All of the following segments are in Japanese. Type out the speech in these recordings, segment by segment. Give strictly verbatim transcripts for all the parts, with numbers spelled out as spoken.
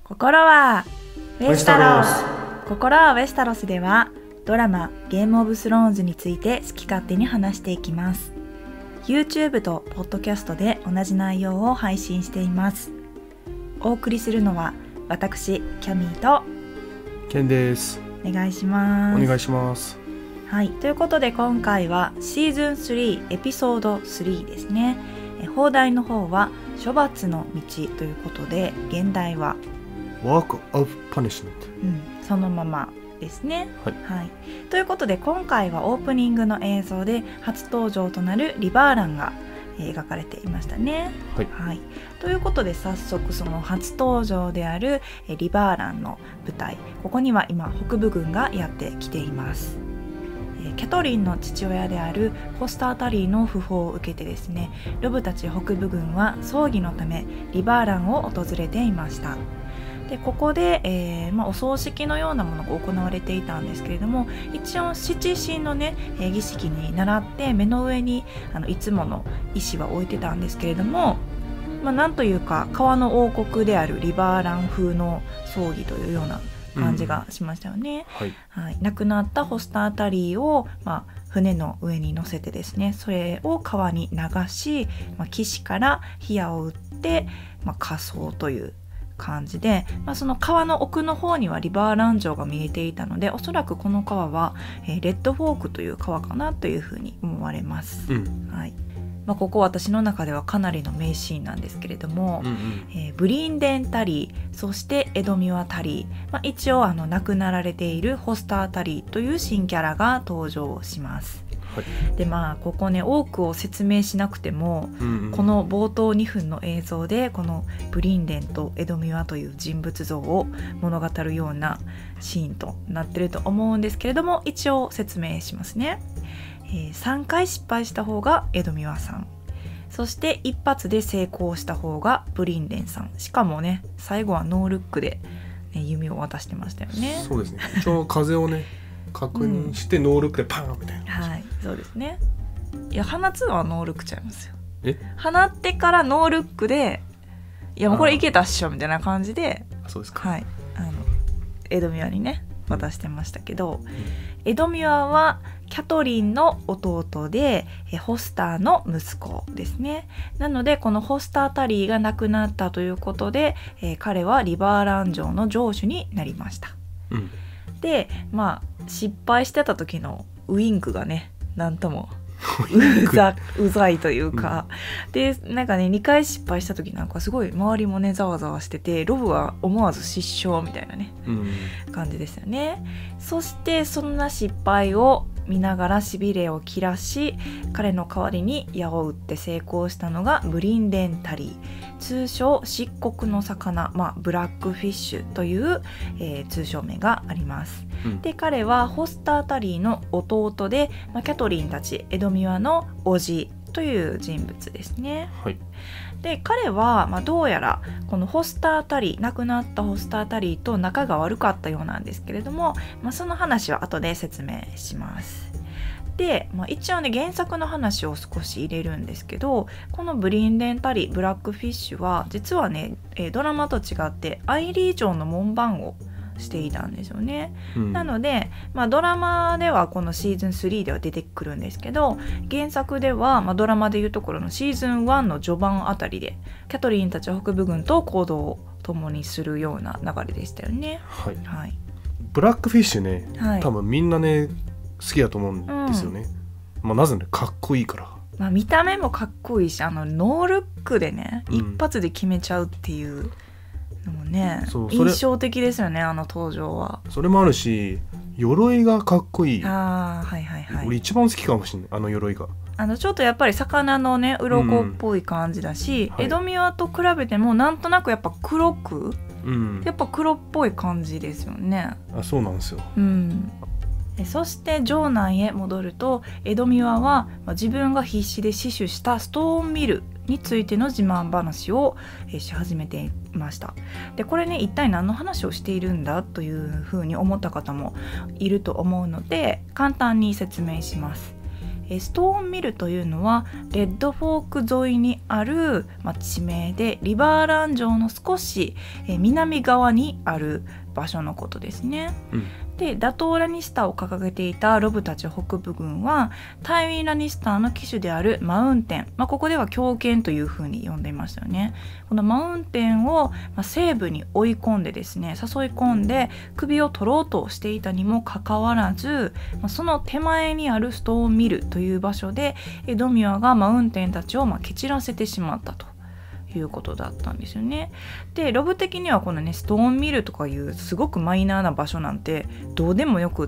心はウェスタロス。 ウェスタロ心はウェスタロスではドラマゲームオブスローンズについて好き勝手に話していきます。 YouTube とポッドキャストで同じ内容を配信しています。お送りするのは私キャミーとケンです。 お願いします。 お願いします。 はい、ということで今回はシーズンスリーエピソードスリーですね。え放題の方は処罰の道ということで、現代は Walk of Punishment、 うん、そのままですね。 はい、 はい、ということで今回はオープニングの映像で初登場となるリバーランが描かれていましたね。 はい、 はい、ということで早速その初登場であるリバーランの舞台、ここには今北部軍がやってきています。キャトリンの父親であるフォスター・タリーの訃報を受けてですね、ロブたち北部軍は葬儀のためリバーランを訪れていました。でここで、えーまあ、お葬式のようなものが行われていたんですけれども、一応七神のね、えー、儀式に倣って目の上にあのいつもの石は置いてたんですけれども、まあ、なんというか川の王国であるリバーラン風の葬儀というような感じがしましたよね。 うんはいはい、亡くなったホスタータリーを、まあ、船の上に乗せてですね、それを川に流し、まあ、岸から火矢を撃って、まあ、火葬という感じで、まあ、その川の奥の方にはリバーラン城が見えていたので、おそらくこの川は、えー、レッドフォークという川かなというふうに思われます。 うんはい、まあ、ここ私の中ではかなりの名シーンなんですけれども、 うんうんえー、ブリンデン・タリー、そしてエドミワ・タリー、まあ、一応あの亡くなられているホスター・タリーという新キャラが登場します。 はい、 でまあここね多くを説明しなくても、 うんうん、 この冒頭にふんの映像でこのブリンデンとエドミワという人物像を物語るようなシーンとなってると思うんですけれども、一応説明しますね。えー、さんかい失敗した方がエドミワさん、そして一発で成功した方がブリンデンさん。しかもね最後はノールックで、ね、弓を渡してましたよね。 そうですね、一応風をね確認してノールックでパーンみたいな、 はい、そうですね。いや放つのはノールックちゃいますよ。 え放ってからノールックで、いやもうこれいけたっしょみたいな感じで、 そうですか、 はい、あのエドミワにね渡してましたけど、うん、エドミワはキャトリンの弟でえホスターの息子ですね。なのでこのホスタータリーが亡くなったということで、えー、彼はリバーラン城の城主になりました。 うん、 でまあ失敗してた時のウインクがねなんともうざ, うざいというか、うん、でなんかねにかい失敗した時なんかすごい周りもねざわざわしてて、ロブは思わず失笑みたいなね、うん、感じですよね。そしてそんな失敗を見ながらしびれを切らし、彼の代わりに矢を撃って成功したのがブリンデンタリー、通称漆黒の魚、まあ、ブラックフィッシュという、えー、通称名があります。うん、で彼はホスタータリーの弟で、まあ、キャトリンたちエドミワの叔父という人物ですね。 はい、 で彼は、まあ、どうやらこのホスタータリー、亡くなったホスタータリーと仲が悪かったようなんですけれども、まあ、その話は後で説明します。で、まあ、一応ね原作の話を少し入れるんですけど、このブリンデンタリーブラックフィッシュは実はね、えー、ドラマと違ってアイリー城の門番をしていたんですよね。うん、なので、まあ、ドラマではこのシーズンスリーでは出てくるんですけど、原作では、まあ、ドラマでいうところのシーズンワンの序盤あたりでキャトリンたちは北部軍と行動を共にするような流れでしたよね。 はいはい、 ブラックフィッシュね、 はい、 多分みんなね好きだと思うんですよね。うん、まあ、なぜねかっこいいから、 まあ、見た目もかっこいいし、あのノールックでね、うん、一発で決めちゃうっていうのもね印象的ですよね、あの登場は。 それもあるし鎧がかっこいい。 あ、はいはいはい、 俺一番好きかもしれない、あの鎧が。あのちょっとやっぱり魚のね鱗っぽい感じだし、うんはい、エドミワと比べてもなんとなくやっぱ黒く、うん、やっぱ黒っぽい感じですよね。 あ、そうなんですよ。 うん、そして城内へ戻ると、エドミワは自分が必死で死守したストーンミルについての自慢話をし始めていました。でこれね一体何の話をしているんだというふうに思った方もいると思うので簡単に説明します。 えストーンミルというのはレッドフォーク沿いにある、まあ、地名でリバーラン城の少し、え南側にある場所のことですね。 うんで打倒ラニスターを掲げていたロブたち北部軍はタイウィン・ラニスターの騎手であるマウンテン、まあ、ここでは狂犬というふうに呼んでいましたよね。このマウンテンを、まあ、西部に追い込んでですね、誘い込んで首を取ろうとしていたにもかかわらず、まあ、その手前にあるストーンミルという場所でエドミュアがマウンテンたちをまあ蹴散らせてしまったということだったんですよね。でロブ的にはこのねストーンミルとかいうすごくマイナーな場所なんてどうでもよくって、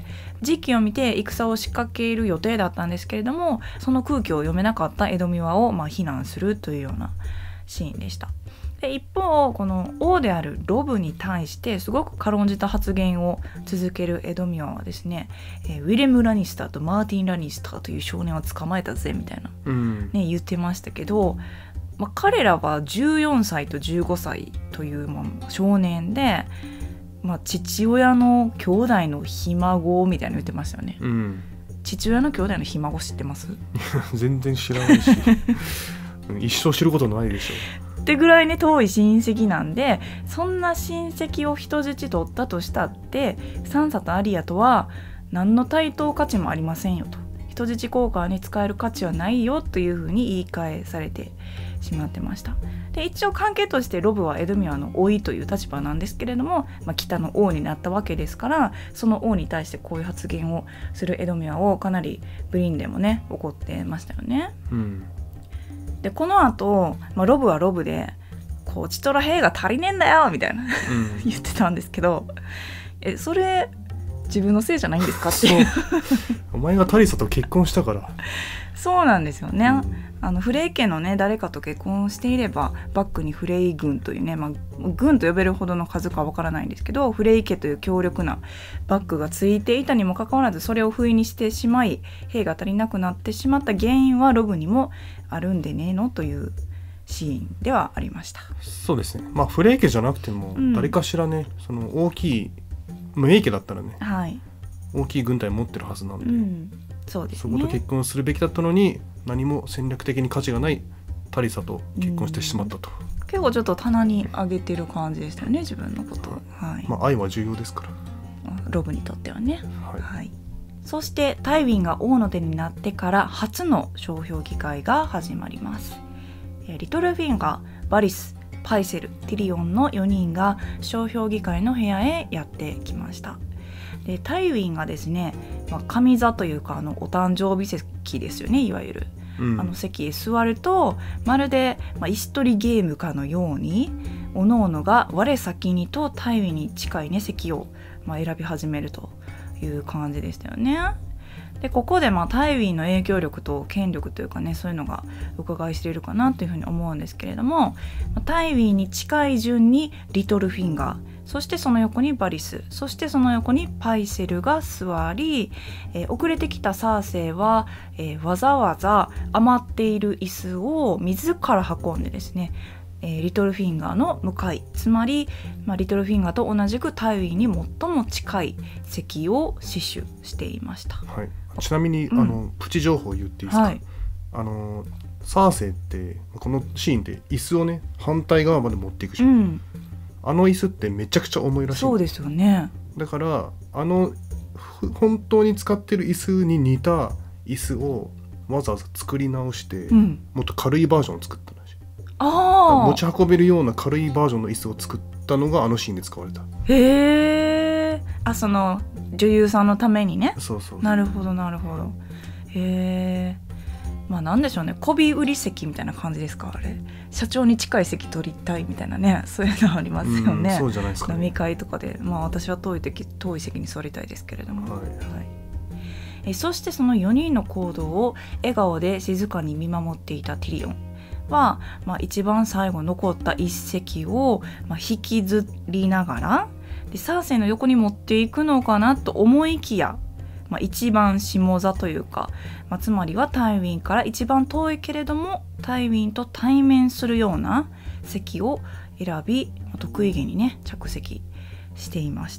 時期を見て戦を仕掛ける予定だったんですけれども、その空気を読めなかったエドミュアをまあ非難するというようなシーンでした。で一方この王であるロブに対してすごく軽んじた発言を続けるエドミュアはですね、えー、ウィレム・ラニスターとマーティン・ラニスターという少年を捕まえたぜみたいな、 うんね、言ってましたけど、まあ、彼らはじゅうよんさいとじゅうごさいという、まあ、少年で、まあ、父親の兄弟のひ孫みたいなの言ってましたよね、 うん、 父親の兄弟のひ孫知ってます？ 全然知らないし一生知ることないでしょってぐらいね遠い親戚なんで、そんな親戚を人質取ったとしたってサンサとアリアとは何の対等価値もありませんよと、人質交換に使える価値はないよというふうに言い返されてしまってました。で一応関係としてロブはエドミュアの甥という立場なんですけれども、まあ、北の王になったわけですから、その王に対してこういう発言をするエドミュアをかなりブリンでもね怒ってましたよね。 うんでこの後、まあ、ロブはロブでこうチトラ兵が足りねえんだよみたいな、うん、言ってたんですけど、えそれ自分のせいじゃないんですかっていうお前がタリサと結婚したからそうなんですよね、 うん、 あのフレイ家のね誰かと結婚していればバックにフレイ軍というね、まあ、軍と呼べるほどの数かは分からないんですけど、フレイ家という強力なバックがついていたにもかかわらずそれを不意にしてしまい兵が足りなくなってしまった原因はロブにもあるんでねえのというシーンではありました。 そうですね、まあフレイ家じゃなくても誰かしらね、うん、その大きい名家だったらね、はい、大きい軍隊持ってるはずなんで、うんそうですね、そこと結婚するべきだったのに何も戦略的に価値がないタリサと結婚してしまったと、 うん、結構ちょっと棚に上げてる感じでしたよね自分のこと、はいまあ、愛は重要ですからロブにとってはね、はいはい、そしてタイウィンが王の手になってから初の商標議会が始まります。リトルフィンガー、バリス、パイセル、ティリオンのよにんが商標議会の部屋へやってきました。でタイウィンがですね、まあ、上座というかあのお誕生日席ですよね、いわゆる、うん、あの席へ座るとまるで、まあ、石取りゲームかのようにおのおのが我先にとタイウィンに近い、ね、席を、まあ、選び始めるという感じでしたよね。でここでまあタイウィンの影響力と権力というかね、そういうのが伺い知れるかなというふうに思うんですけれども、タイウィンに近い順にリトルフィンガー、そしてその横にバリス、そしてその横にパイセルが座り、えー、遅れてきたサーセイは、えー、わざわざ余っている椅子を自ら運んでですね、えー、リトルフィンガーの向かい、つまり、まあ、リトルフィンガーと同じくタイウィンに最も近い席を死守していました。 はい、ちなみに、うん、あのプチ情報を言っていいですか、はい、あのサーセイってこのシーンで椅子をね反対側まで持っていくじゃん、うん、あの椅子ってめちゃくちゃ重いらしい。 そうですよね。 だからあの本当に使ってる椅子に似た椅子をわざわざ作り直して、うん、もっと軽いバージョンを作ったらしい。あ持ち運べるような軽いバージョンの椅子を作ったのがあのシーンで使われた。 へー、あその女優さんのためにね。 そうそうそう、 なるほどなるほど。へー、まあなんでしょうね、媚び売り席みたいな感じですか。あれ社長に近い席取りたいみたいなね、そういうのありますよね。 うんそうじゃないですか、ね、 飲み会とかで、まあ私は遠い席、遠い席に座りたいですけれども、はいはい、えそしてそのよにんの行動を笑顔で静かに見守っていたティリオンは、まあ、一番最後残った一席を、まあ、引きずりながらでサーセイの横に持っていくのかなと思いきや、まあ、一番下座というか、まあ、つまりはタイウィンから一番遠いけれどもタイウィンと対面するような席を選び得意げにね着席していました。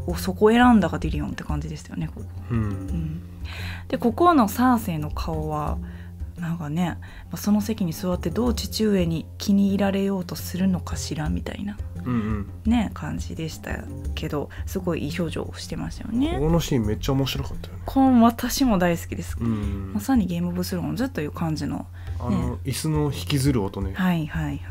おそこ選んだがティリオンって感じでしたよねここ、 うんうん、 でここのサーセイの顔はなんかね、その席に座ってどう父上に気に入られようとするのかしらみたいな、 うんうんね、感じでしたけど、すごいいい表情をしてましたよね。 このシーンめっちゃ面白かったよね。 この私も大好きです、 うん、 まさにゲームオブスローンズという感じの、ね、 あの椅子の引きずる音ね、 はいはいはい、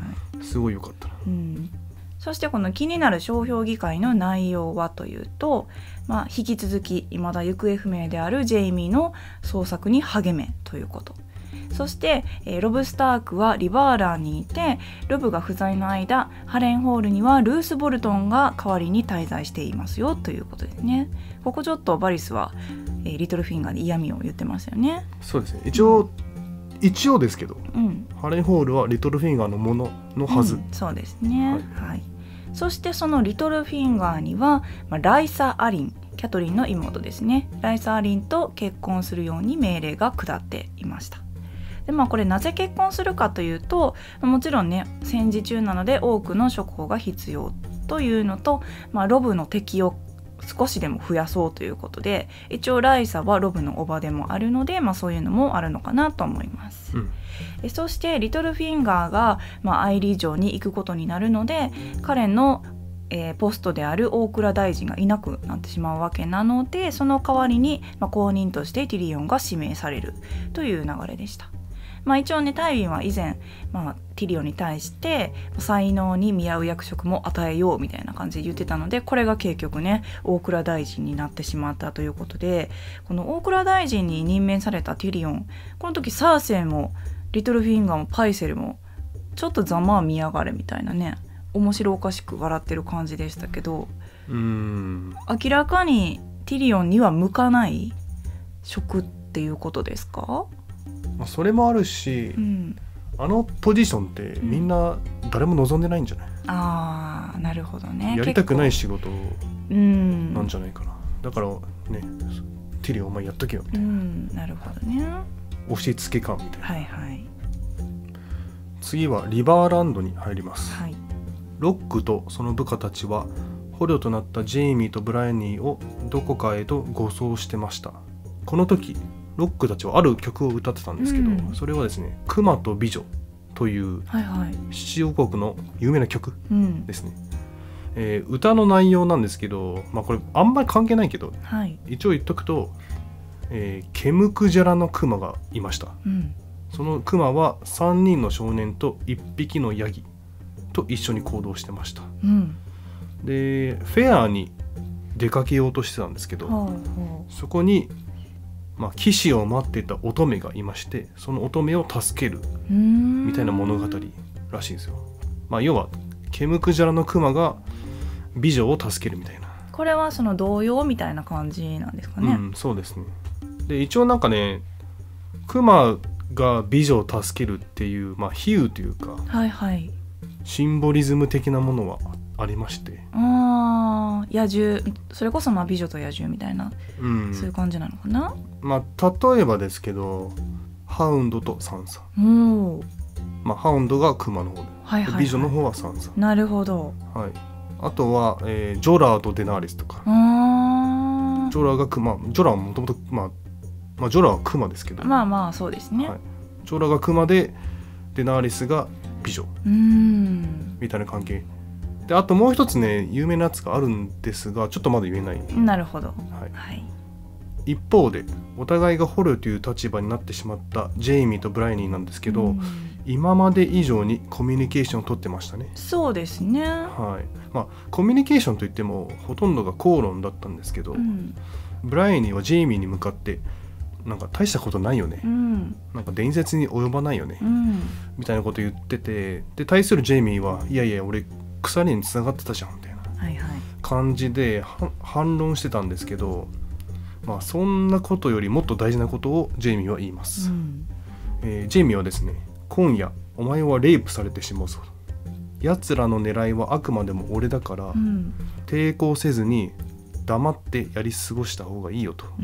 すごい良かったな、 うん、そしてこの気になる商標議会の内容はというと、まあ、引き続き未だ行方不明であるジェイミーの捜索に励めということ。そして、えー、ロブ・スタークはリバーラーにいて、ロブが不在の間ハレンホールにはルース・ボルトンが代わりに滞在していますよということですね。ここちょっとバリスは、えー、リトルフィンガーに嫌味を言ってましたよね。 そうですね、一応、うん、一応ですけど、 うん、 ハレンホールはリトルフィンガーのもののはず、うん、 そうですね、はいはい、そしてそのリトルフィンガーには、まあ、ライサ・アリン、キャトリンの妹ですね、ライサ・アリンと結婚するように命令が下っていました。でまあ、これなぜ結婚するかというと、もちろんね戦時中なので多くの職工が必要というのと、まあ、ロブの敵を少しでも増やそうということで、一応ライサはロブの叔母でもあるので、まあ、そういうのもあるのかなと思います、うん、えそしてリトルフィンガーが、まあ、アイリー城に行くことになるので、彼のえー、ポストである大蔵大臣がいなくなってしまうわけなので、その代わりに、まあ、後任としてティリオンが指名されるという流れでした。まあ、一応ねタイビンは以前、まあ、ティリオンに対して才能に見合う役職も与えようみたいな感じで言ってたので、これが結局ね大蔵大臣になってしまったということで、この大蔵大臣に任命されたティリオン、この時サーセイもリトルフィンガーもパイセルもちょっとざまあ見やがれみたいなね、面白おかしく笑ってる感じでしたけど、 うーん明らかにティリオンには向かない職っていうことですか？ まあ、それもあるし、うん、あのポジションってみんな誰も望んでないんじゃない？うん、 あーなるほどね。 やりたくない仕事なんじゃないかな、うん、だからねティリオンお前やっとけよみたいな、うん、 なるほどね、 押し付け感みたいな、 はいはい、 次はリバーランドに入ります、 はい、 ロックとその部下たちは捕虜となったジェイミーとブライアニーをどこかへと護送してました。この時ロックたちはある曲を歌ってたんですけど、うん、それはですねクマと美女という七王国の有名な曲ですね、うんえー、歌の内容なんですけど、まあ、これあんまり関係ないけど、はい、一応言っとくと、えー、ケムクジャラのクマがいました、うん、そのクマはさんにんの少年といっぴきのヤギと一緒に行動してました、うん、でフェアに出かけようとしてたんですけど、ほうほうそこに、まあ、騎士を待っていた乙女がいまして、その乙女を助けるみたいな物語らしいんですよ。まあ、要はケムクジャラのクマが美女を助けるみたいな。 これはその童謡みたいな感じなんですかね。 うん、そうですね。で一応なんかねクマが美女を助けるっていう、まあ、比喩というか、はいはい、シンボリズム的なものはありまして、 あ野獣、それこそまあ美女と野獣みたいな、うん、そういう感じなのかな。 まあ、例えばですけどハウンドとサンサ、お、まあ、ハウンドがクマの方で、はいはいはい、美女の方はサンサ。 なるほど、 はい、あとは、えー、ジョラーとデナーリスとか。あジョラーがクマ、ジョラーはもともとまあまあ、ジョラーはクマですけど、 まあまあそうですね、はい、 ジョラーがクマでデナーリスが美女、うーんみたいな関係で、あともう一つね有名なやつがあるんですがちょっとまだ言えない。 なるほど、 はいはい、一方でお互いが捕虜という立場になってしまったジェイミーとブライニーなんですけど、今まで以上にコミュニケーションを取ってましたね。 そうですね、 はいまあ、コミュニケーションといってもほとんどが口論だったんですけど、うん、ブライニーはジェイミーに向かってなんか大したことないよね、うん、なんか伝説に及ばないよね、うん、みたいなこと言ってて、で対するジェイミーはいやいや俺鎖に繋がってたじゃんみたいな感じで反論してたんですけど、まあ、そんなことよりもっと大事なことをジェイミーは言います、うんえー、ジェイミーはですね、今夜お前はレイプされてしまうぞ、奴らの狙いはあくまでも俺だから、うん、抵抗せずに黙ってやり過ごした方がいいよと、うん、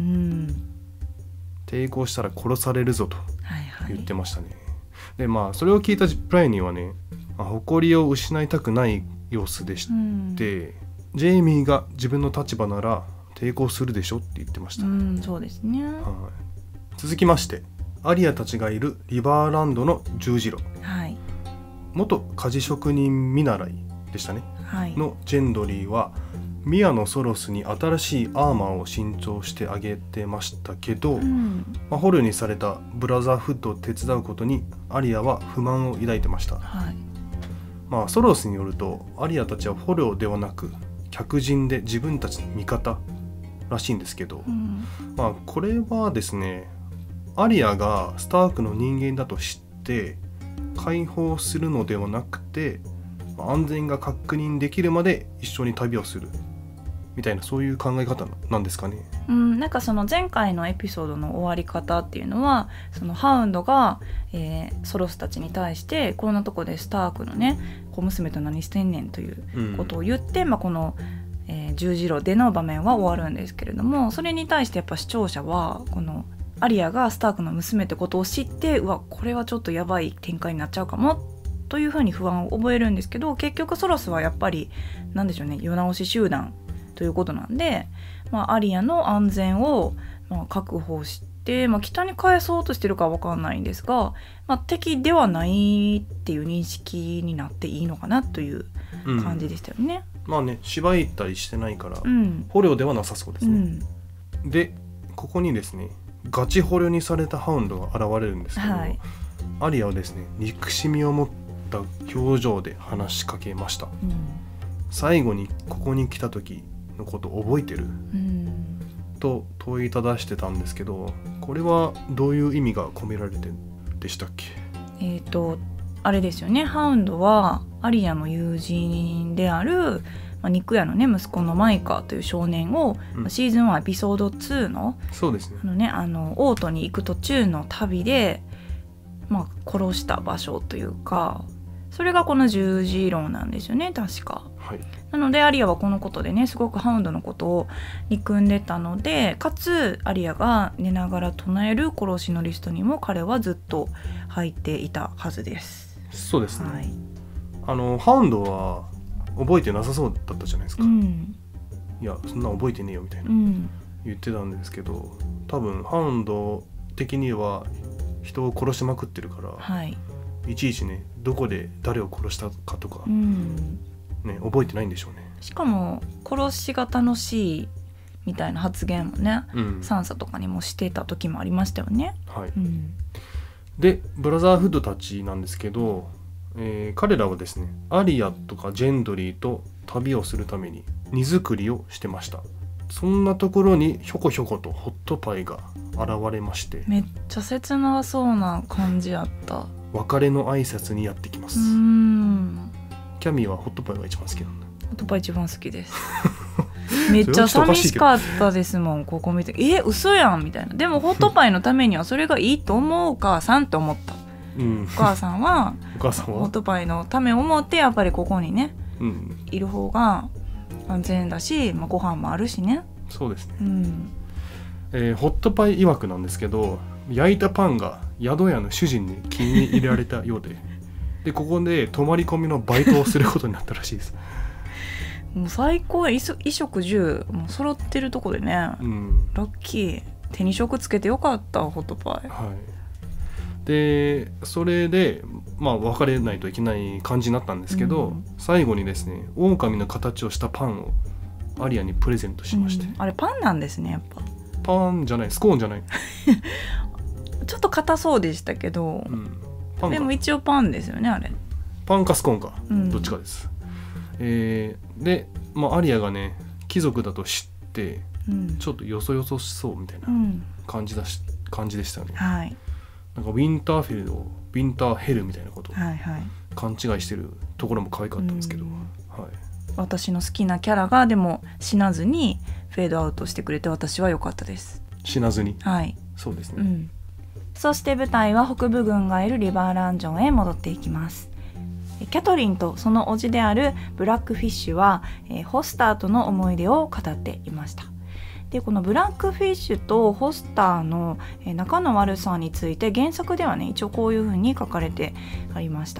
抵抗したら殺されるぞと言ってましたね、はいはい、でまあそれを聞いたブライニーはね、まあ、誇りを失いたくない様子でして、うん、 ジェイミーが自分の立場なら抵抗するでしょって言ってました。 うん、そうですね。はい、 続きまして、アリアたちがいるリバーランドの十字路、はい、元鍛冶職人見習いでしたね、はい、のジェンドリーはミアのソロスに新しいアーマーを新調してあげてましたけど、うん、まあ、捕虜にされたブラザーフッドを手伝うことにアリアは不満を抱いてました。はい、まあ、ソロスによるとアリアたちは捕虜ではなく客人で自分たちの味方らしいんですけど、うん、まあ、これはですね、アリアがスタークの人間だと知って解放するのではなくて、安全が確認できるまで一緒に旅をするみたいな、そういう考え方なんですかね。 うん、なんかその前回のエピソードの終わり方っていうのは、そのハウンドが、えー、ソロスたちに対してこんなとこでスタークのね小娘と何してんねんということを言って、うん、まあ、この、えー、十字路での場面は終わるんですけれども、それに対してやっぱ視聴者はこのアリアがスタークの娘ってことを知って、うわこれはちょっとやばい展開になっちゃうかもというふうに不安を覚えるんですけど、結局ソロスはやっぱりなんでしょうね、世直し集団ということなんで、まあ、アリアの安全を、まあ、確保して、まあ、北に返そうとしてるかは分かんないんですが、まあ、敵ではないっていう認識になっていいのかなという感じでしたよね。 うん、まあね、縛いたりしてないから、うん、捕虜ではなさそうですね。うん、でここにですね、ガチ捕虜にされたハウンドが現れるんですけど、はい、アリアはですね、憎しみを持った表情で話しかけました。うん、最後にここに来た時のこと覚えてる、うん、と問いただしてたんですけど、これはどういう意味が込められてでしたっけ？ えーとあれですよね、ハウンドはアリアの友人である、まあ、肉屋のね息子のマイカという少年を、うん、シーズンワンエピソードツーのそうですね、 あのね、あのオートに行く途中の旅で、まあ、殺した場所というか、それがこの十字路なんですよね確か。はい、なのでアリアはこのことでねすごくハウンドのことを憎んでたので、かつアリアが寝ながら唱える殺しのリストにも彼はずっと入っていたはずです。 そうですね、はい、あのハウンドは覚えてなさそうだったじゃないですか。うん、いやそんな覚えてねえよみたいな、うん、言ってたんですけど、多分ハウンド的には人を殺しまくってるから、はい、いちいちねどこで誰を殺したかとか、うん、ね、覚えてないんでしょうね。 しかも殺しが楽しいみたいな発言もね、うん、サンサとかにもしてた時もありましたよね。はい、うん、 でブラザーフッドたちなんですけど、えー、彼らはですねアリアとかジェンドリーと旅をするために荷造りをしてました。そんなところにひょこひょことホットパイが現れまして、 めっちゃ切なそうな感じやった。 別れの挨拶にやってきます。うーん、キャミーはホットパイが一番好きなんだ。 ホットパイ一番好きですめっちゃ寂しかったですもんここ見て。え嘘やんみたいな。でもホットパイのためにはそれがいいと思うお母さんって思った、うん、お母さんはお母さんはホットパイのためを思ってやっぱりここにね、うん、いる方が安全だし、まあ、ご飯もあるしね。 そうですね、うん、えー、ホットパイ曰くなんですけど、焼いたパンが宿屋の主人に気に入られたようででここで泊まり込みのバイトをすることになったらしいですもう最高や、衣食住もう揃ってるとこでね、うん、ラッキー。手に職つけてよかったホットパイ。はい、 でそれでまあ別れないといけない感じになったんですけど、うん、最後にですね狼の形をしたパンをアリアにプレゼントしまして、うん、 あれパンなんですねやっぱ。 パンじゃない、スコーンじゃないちょっと硬そうでしたけど、うん、パンでも一応パンですよねあれ。 パンかスコーンか、うん、どっちかです。えー、で、まあ、アリアがね貴族だと知って、うん、ちょっとよそよそしそうみたいな感じだし、うん、感じでしたね。はい、なんかウィンターフェルをウィンターヘルみたいなことを勘違いしてるところも可愛かったんですけど、はいはい、 私の好きなキャラがでも死なずにフェードアウトしてくれて私は良かったです。 死なずに、 はい、 そうですね、 うん、そして舞台は北部軍がいるリバーランジョンへ戻っていきます。キャトリンとその叔父であるブラックフィッシュは、えー、ホスターとの思い出を語っていました。でこのブラックフィッシュとホスターの、えー、仲の悪さについて原作ではね一応こういう風に書かれてありました。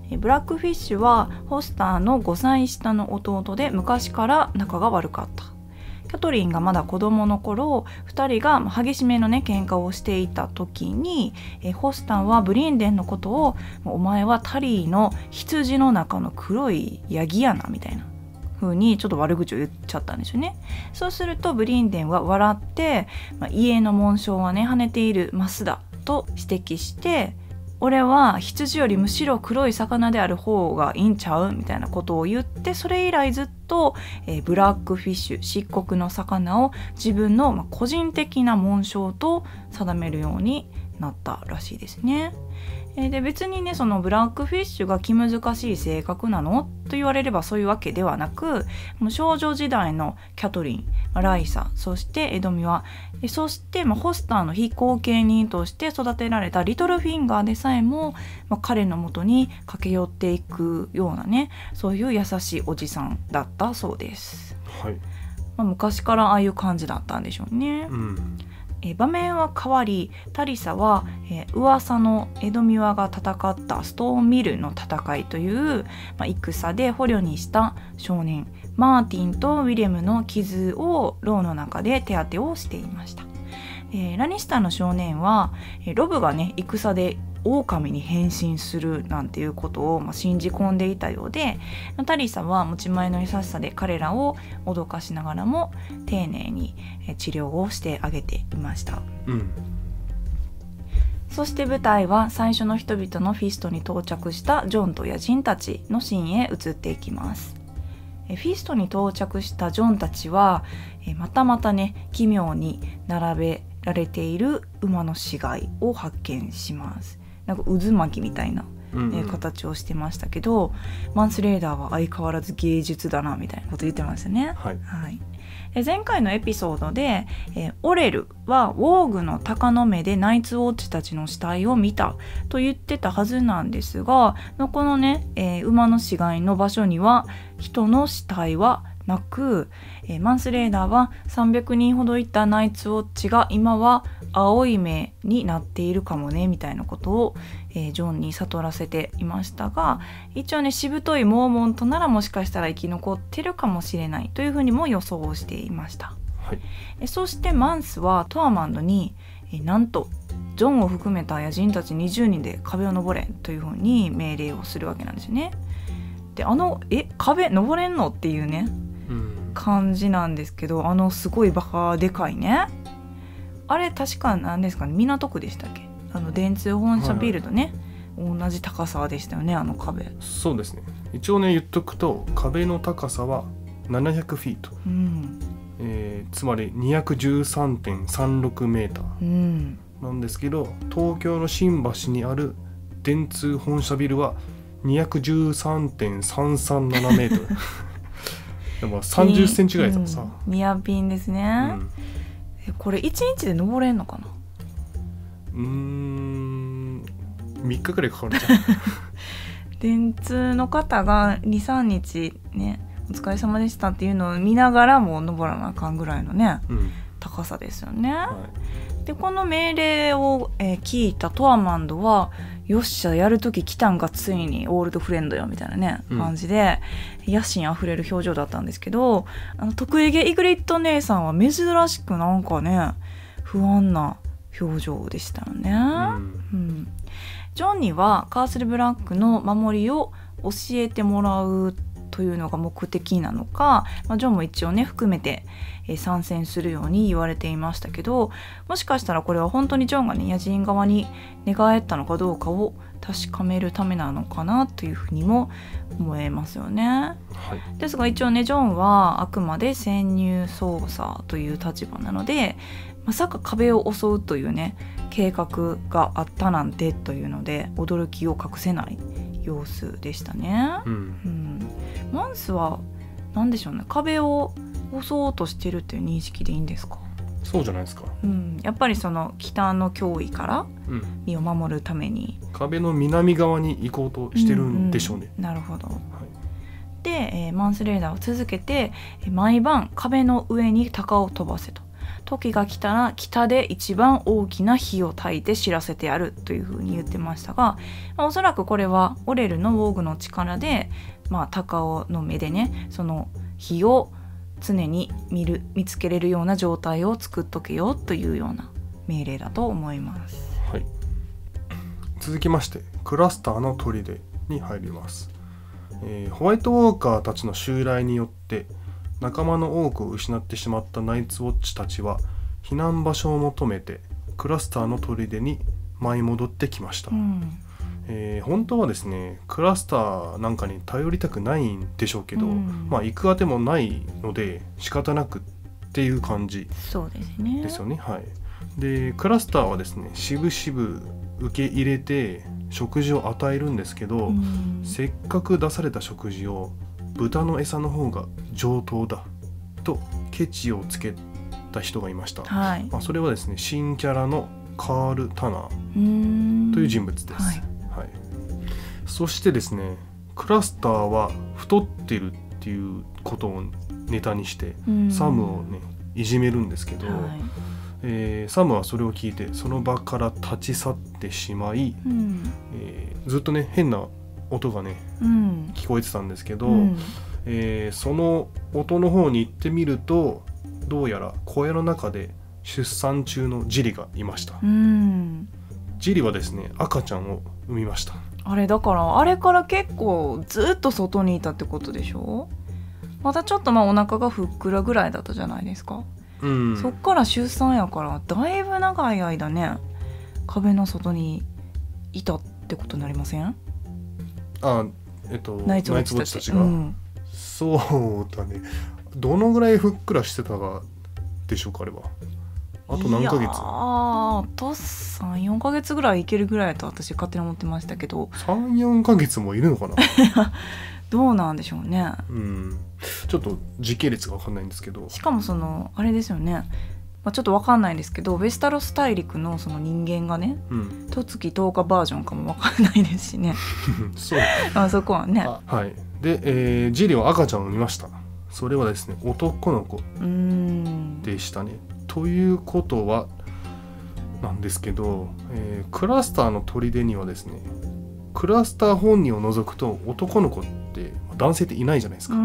ブラックフィッシュはホスターのごさい下の弟で昔から仲が悪かった。キャトリンがまだ子供の頃、ふたりが激しめのね喧嘩をしていた時に、えホスターはブリンデンのことをお前はタリーの羊の中の黒いヤギやなみたいな風にちょっと悪口を言っちゃったんですよね。そうするとブリンデンは笑って、まあ、家の紋章はね跳ねているマスだと指摘して、俺は羊よりむしろ黒い魚である方がいいんちゃうみたいなことを言って、それ以来ずっと、えー、ブラックフィッシュ、漆黒の魚を自分の、まあ、個人的な紋章と定めるようになったらしいですね。で別にねそのブラックフィッシュが気難しい性格なのと言われればそういうわけではなく、もう少女時代のキャトリン、ライサ、そしてエドミワ、そしてまあホスターの非後継人として育てられたリトルフィンガーでさえも、まあ、彼のもとに駆け寄っていくようなね、そういう優しいおじさんだったそうです。 はい。 まあ、昔からああいう感じだったんでしょうね。 うん。 え場面は変わり、タリサは、えー、噂のエドミワが戦ったストーンミルの戦いという、まあ、戦で捕虜にした少年マーティンとウィレムの傷を牢の中で手当てをしていました。えー、ラニスターの少年は、えー、ロブがね戦で狼に変身するなんていうことを、まあ、信じ込んでいたようで、タリサは持ち前の優しさで彼らを脅かしながらも丁寧に治療をしてあげていました。 うん、 そして舞台は最初の人々のフィストに到着したジョンと野人たちのシーンへ移っていきます。フィストに到着したジョンたちはまたまたね奇妙に並べられている馬の死骸を発見します。なんか渦巻きみたいな、うんうん、形をしてましたけど、マンスレーダーは相変わらず芸術だなみたいなこと言ってましたね。 はいはい、前回のエピソードで、えー、オレルはウォーグの鷹の目でナイツウォッチたちの死体を見たと言ってたはずなんですが、このね、えー、馬の死骸の場所には人の死体はなく、えー、マンスレーダーはさんびゃくにんほどいたナイツウォッチが今は青い目になっているかもねみたいなことを、えー、ジョンに悟らせていましたが、一応ねしぶといモーモントならもしかしたら生き残ってるかもしれないというふうにも予想していました。 はい、 えそしてマンスはトアマンドに、えなんとジョンを含めた野人たちにじゅうにんで壁を登れというふうに命令をするわけなんですよね。であのえ壁登れんのっていうね、うん、感じなんですけど、あのすごいバカでかいね、あれ確か何ですかね、港区でしたっけ、あの電通本社ビルとね、はいはい、同じ高さでしたよね、あの壁。 そうですね、一応ね言っとくと壁の高さはななひゃくフィート、うんえー、つまり にひゃくじゅうさんてんさんろくメーターなんですけど、東京の新橋にある電通本社ビルは にひゃくじゅうさんてんさんさんななメートルでもさんじゅっセンチぐらいださ、 うん、ニアピンですね、うん、えこれいちにちで登れんのかな。 うーんみっかくらいかかるじゃん電通の方が にさんにちねお疲れ様でしたっていうのを見ながらも登らなあかんぐらいのね、うん、高さですよね、はい、でこの命令を、えー、聞いたトアマンドはよっしゃやるとき来たんがついにオールドフレンドよみたいなね、うん、感じで野心あふれる表情だったんですけど、あの得意げイグリッド姉さんは珍しくなんかね不安な表情でしたよね、うんうん、ジョンにはカースルブラックの守りを教えてもらうというのが目的なのか、まあ、ジョンも一応ね含めて、えー、参戦するように言われていましたけど、もしかしたらこれは本当にジョンがね野人側に寝返ったのかどうかを確かめるためなのかなというふうにも思えますよね、はい、ですが一応ねジョンはあくまで潜入捜査という立場なので、まさか壁を襲うというね計画があったなんてというので驚きを隠せない様子でしたね、うんうん、マンスは何でしょうね、壁を襲おうとしてるっていう認識でいいんですか。 そうじゃないですか、 うん、やっぱりその北の脅威から身を守るために、 うん、壁の南側に行こうとしてるんでしょうね、 うんうん、なるほど、はい、で、えー、マンスレーダーを続けて毎晩壁の上に鷹を飛ばせと。 時が来たら北で一番大きな火を焚いて知らせてやるというふうに言ってましたが、まあ、おそらくこれはオレルのウォーグの力で、まあ、高尾の目でねその火を常に見る見つけれるような状態を作っとけよというような命令だと思います。 はい、続きましてクラスターの砦に入ります。えー、ホワイトウォーカーたちの襲来によって仲間の多くを失ってしまったナイツウォッチたちは避難場所を求めてクラスターの砦に舞い戻ってきました。うん、えー、本当はですねクラスターなんかに頼りたくないんでしょうけど、うん、まあ行くあてもないので仕方なくっていう感じそうですね。 ですよね。はい、でクラスターはですねしぶしぶ受け入れて食事を与えるんですけど、うん、せっかく出された食事を豚の餌の方が上等だとケチをつけた人がいました。はい、まあ、それはですね新キャラのカール・タナーという人物です。はい、はい、そしてですねクラスターは太ってるっていうことをネタにしてサムをねいじめるんですけど、はい、えー、サムはそれを聞いてその場から立ち去ってしまい、うん、えー、ずっとね変な音がね、うん、聞こえてたんですけど、うん、えー、その音の方に行ってみるとどうやら小屋の中で出産中のジリがいました。うん、ジリはですね赤ちゃんを産みました。 あれだからあれから結構ずっと外にいたってことでしょ。またちょっとまあお腹がふっくらぐらいだったじゃないですか。うん、そっから出産やからだいぶ長い間ね壁の外にいたってことになりません？ あ、えっとナイツウォッチたちが、うん、そうだね。どのぐらいふっくらしてたかでしょうかあれは。あと何ヶ月？いやあとさん、よんかげつぐらいいけるぐらいと私勝手に思ってましたけど。 さん、よんかげつもいるのかなどうなんでしょうね。 うん、ちょっと時系列が分かんないんですけど。 しかもそのあれですよね、まあ、ちょっと分かんないんですけどウェスタロス大陸のその人間がね十月とおかバージョンかも分かんないですしねそうあそこはね。 はい。で、えー、ジリは赤ちゃんを産みました。それはですね男の子でしたね。ということはなんですけど、えー、クラスターの砦にはですねクラスター本人を除くと男の子って男性っていないじゃないですか。うん、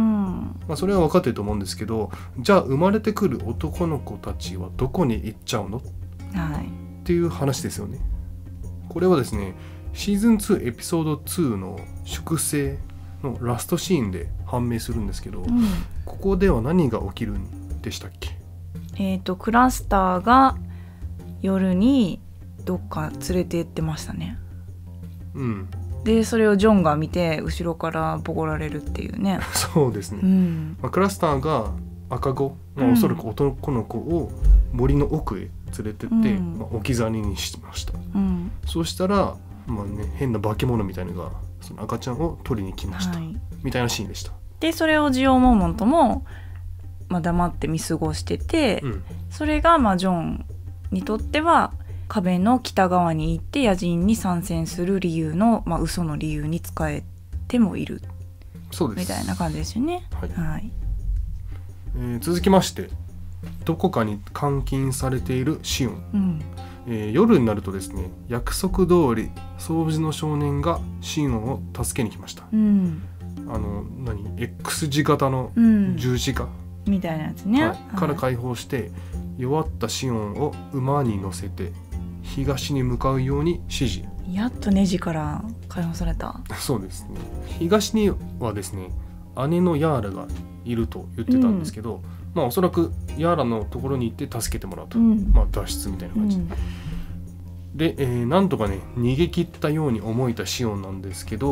まあ、それは分かってると思うんですけど、じゃあ生まれてくる男の子たちはどこに行っちゃうの、はい、っていう話ですよね。これはですねシーズンツーエピソードツーの粛清のラストシーンで判明するんですけど、うん、ここでは何が起きるんでしたっけ？ えーと、クラスターが夜にどっか連れて行ってましたね。うん、でそれをジョンが見て後ろからボコられるっていうね。 そうですね、うん、まあ、クラスターが赤子、まあ、おそらく男の子を森の奥へ連れてって、うん、まあ、置き去りにしました。うん、そうしたら、まあね、変な化け物みたいなのがその赤ちゃんを取りに来ました、はい、みたいなシーンでした。 でそれをジオモーモントも、まあ、黙って見過ごしてて、うん、それがまあジョンにとっては壁の北側に行って野人に参戦する理由の、まあ、嘘の理由に使えてもいる。そうですみたいな感じですよね。はい、はい、 えー、続きましてどこかに監禁されているシオン、うん、えー、夜になるとですね約束通り掃除の少年がシオンを助けに来ました。うん、あの何 X 字型の十字架、 うん、みたいなやつね、 はい、から解放して弱ったシオンを馬に乗せて東に向かうように指示。 やっとネジから解放された。 そうですね。東にはですね姉のヤーラがいると言ってたんですけど、うん、まあおそらくヤーラのところに行って助けてもらうと、うん、まあ脱出みたいな感じ、うん、で、えー、なんとかね逃げ切ったように思えたシオンなんですけど、うん、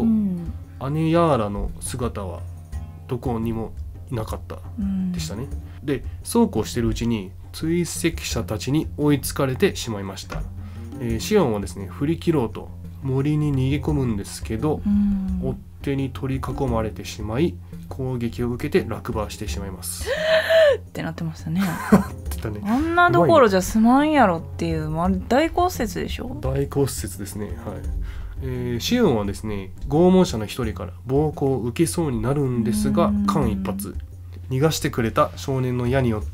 姉ヤーラの姿はどこにもいなかったでしたね、うん、でそうこうしてるうちに追跡者たちに追いつかれてしまいました。えー、シオンはですね振り切ろうと森に逃げ込むんですけど、追っ手に取り囲まれてしまい攻撃を受けて落馬してしまいますってなってましたねね、あんなどころじゃ済まんやろっていう、まあ、大骨折でしょ。 大骨折ですね。はい、えー、シオンはですね拷問者の一人から暴行を受けそうになるんですが間一髪逃がしてくれた少年の矢によって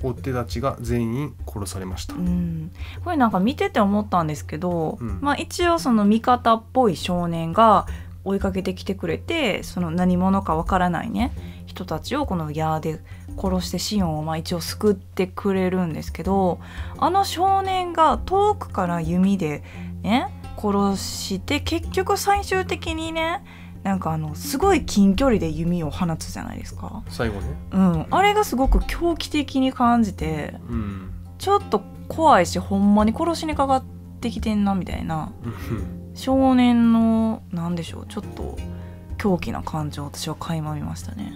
追っ手たちが全員殺されました。 うん、これなんか見てて思ったんですけど、 うん、 まあ、一応その味方っぽい少年が追いかけてきてくれて、その何者かわからないね人たちをこのヤーで殺してシオンをまあ一応救ってくれるんですけど、あの少年が遠くから弓でね殺して結局最終的にねなんかあのすごい近距離で弓を放つじゃないですか最後ね、 うん、あれがすごく狂気的に感じて、 うん、 ちょっと怖いしほんまに殺しにかかってきてんなみたいな少年のなんでしょうちょっと狂気な感情を私は垣間見ましたね。 うん、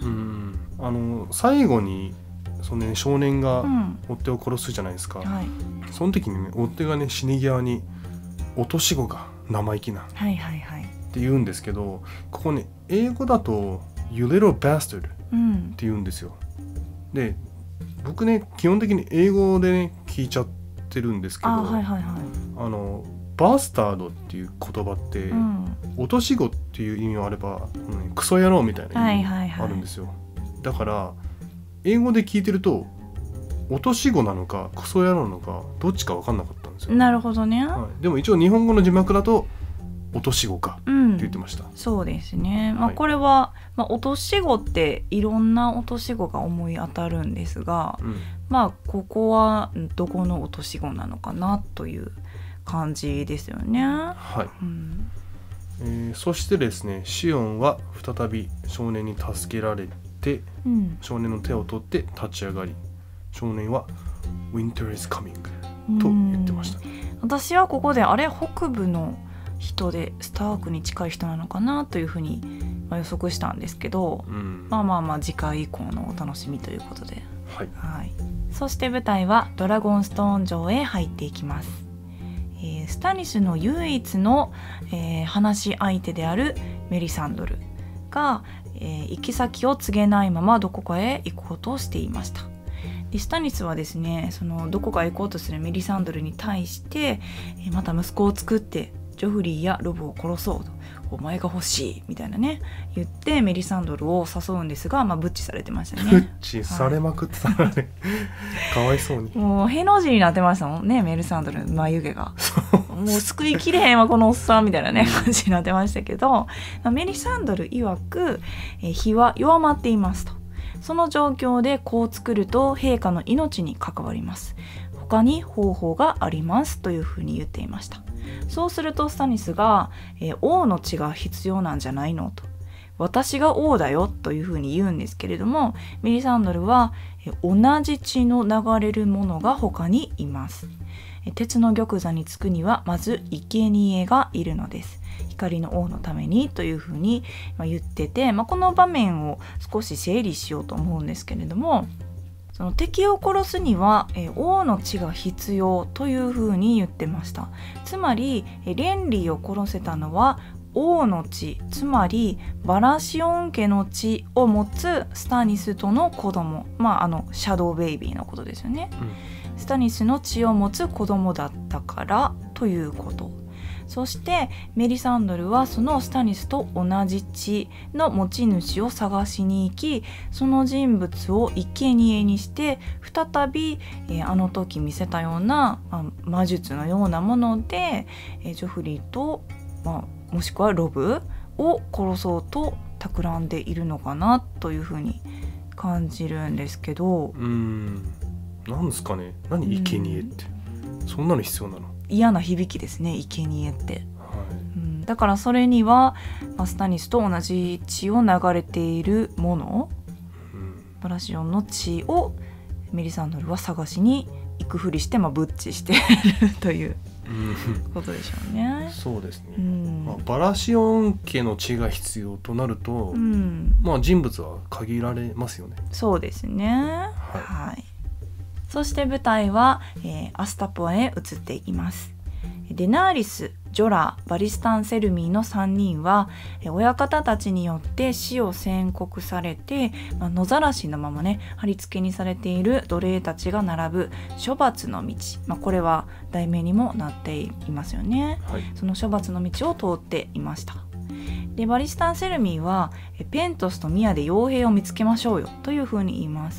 あの最後にその、ね、少年が追っ手を殺すじゃないですか、 うんはい、 その時にね追っ手がね死に際に落とし子が生意気な、 はいはいはい、 って言うんですけど、ここね英語だと You little bastard って言うんですよ、うん、で僕ね基本的に英語で、ね、聞いちゃってるんですけど、あ、 はいはいはい、 あのバスタードっていう言葉って、うん、落とし子っていう意味もあれば、うん、クソ野郎みたいな意味もあるんですよ、はいはいはい、だから英語で聞いてると落とし子なのかクソ野郎なのかどっちか分かんなかったんですよ。 なるほどね、 はい、でも一応日本語の字幕だと落とし子かって言ってました、うん、 そうですね、まあ、これは、まあ、落とし子っていろんな落とし子が思い当たるんですが、うん、まあここはどこの落とし子なのかなという感じですよね。 はい、うんえー、そしてですねシオンは再び少年に助けられて、うん、少年の手を取って立ち上がり少年は Winter is coming と言ってました、ね、 私はここであれ北部の人でスタークに近い人なのかなというふうに予測したんですけど、うん、まあまあまあ次回以降のお楽しみということで、 はいはい、そして舞台はドラゴンストーン城へ入っていきます。えー、スタニスの唯一の、えー、話し相手であるメリサンドルが、えー、行き先を告げないままどこかへ行こうとしていました。でスタニスはですねそのどこかへ行こうとするメリサンドルに対して、えー、また息子を作ってジョフリーやロブを殺そうとお前が欲しいみたいなね言ってメリサンドルを誘うんですが、まあ、ブッチされてましたね。 ブッチされまくってたらね、はい、かわいそうにもうへの字になってましたもんねメリサンドルの眉毛がもう救いきれへんわこのおっさんみたいなね感じになってましたけどメリサンドル曰くえ火は弱まっていますと。その状況でこう作ると陛下の命に関わります。他に方法がありますというふうに言っていました。そうするとスタニスが、えー、王の血が必要なんじゃないのと私が王だよというふうに言うんですけれどもメリサンドルは、えー、同じ血の流れるものが他にいます。えー、鉄の玉座につくにはまず生贄がいるのです光の王のためにというふうに、まあ、言ってて、まあ、この場面を少し整理しようと思うんですけれどもその敵を殺すには、えー、王の血が必要というふうに言ってました。つまり、えー、レンリーを殺せたのは王の血つまりバラシオン家の血を持つスタニスとの子供まああのシャドウベイビーのことですよね、うん、スタニスの血を持つ子供だったからということ。そしてメリサンドルはそのスタニスと同じ血の持ち主を探しに行きその人物を生贄にして再び、えー、あの時見せたような、まあ、魔術のようなもので、えー、ジョフリーと、まあ、もしくはロブを殺そうと企んでいるのかなというふうに感じるんですけどうーんなんですかね何生贄ってそんなの必要なの嫌な響きですね生贄って、はいうん、だからそれにはスタニスと同じ血を流れているもの、うん、バラシオンの血をメリサンドルは探しに行くふりして、まあ、ブッチしているということでしょうね。 そうですね、うんまあ、バラシオン家の血が必要となると、うんまあ、人物は限られますよね。 そうですね、はいはい、そして舞台は、えー、アスタポアへ移っていきます。デナーリス、ジョラ、バリスタン・セルミーのさんにんは親方たちによって死を宣告されて、まあ、野ざらしのままね貼り付けにされている奴隷たちが並ぶ処罰の道、まあ、これは題名にもなっていますよね、はい、その処罰の道を通っていました。でバリスタン・セルミーはペントスとミアで傭兵を見つけましょうよというふうに言います。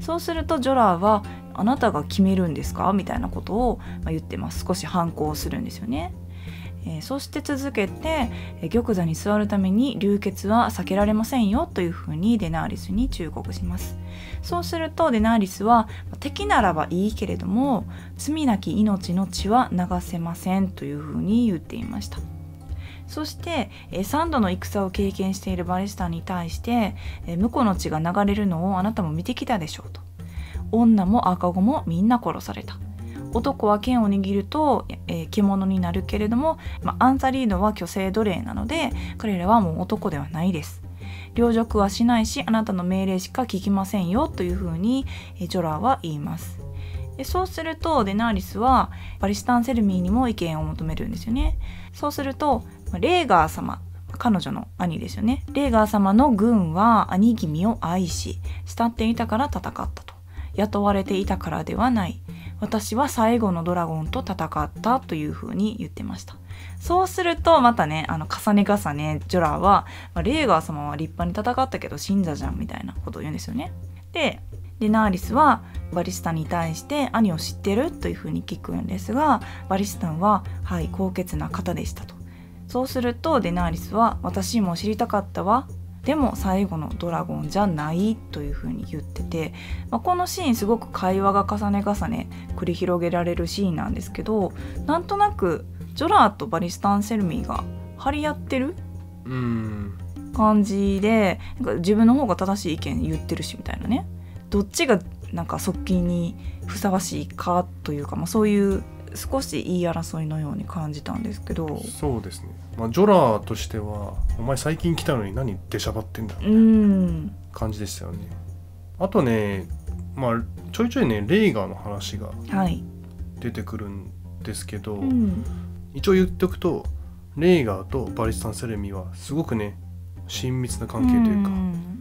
そうするとジョラーはあなたが決めるんですかみたいなことを言ってます。少し反抗するんですよね。えー、そして続けて玉座に座るために流血は避けられませんよというふうにデナーリスに忠告します。そうするとデナーリスは敵ならばいいけれども罪なき命の血は流せませんというふうに言っていました。そしてさんどの戦を経験しているバリスタンに対して婿の血が流れるのをあなたも見てきたでしょうと。女も赤子もみんな殺された。男は剣を握ると、えー、獣になるけれども、まあ、アンサリードは虚勢奴隷なので彼らはもう男ではないです。領辱はしないしあなたの命令しか聞きませんよというふうに、えー、ジョラーは言います。でそうするとデナーリスはバリスタンセルミーにも意見を求めるんですよね。そうするとレーガー様、彼女の兄ですよね。レーガー様の軍は兄君を愛し慕っていたから戦ったと。雇われていたからではない。私は最後のドラゴンと戦ったというふうに言ってました。そうするとまたね、あの重ね重ねジョラーは、まあ、レーガー様は立派に戦ったけど死んだじゃんみたいなことを言うんですよね。でデナーリスはバリスタンに対して兄を知ってるというふうに聞くんですが、バリスタンははい高潔な方でしたと。そうするとデナーリスは私も知りたかったわ、でも最後のドラゴンじゃないというふうに言ってて、まあ、このシーンすごく会話が重ね重ね繰り広げられるシーンなんですけど、なんとなくジョラーとバリスタンセルミーが張り合ってる感じで、なんか自分の方が正しい意見言ってるしみたいなね、どっちがなんか側近にふさわしいかというか、まあ、そういう少し言い争いのように感じたんですけど。 そうですね、まあ、ジョラーとしてはお前最近来たのに何出しゃばってんだみたいな感じでしたよね。あとね、まあ、ちょいちょいねレイガーの話が出てくるんですけど、はい、うん、一応言っておくとレイガーとバリスタンセルミはすごくね親密な関係というか、うん、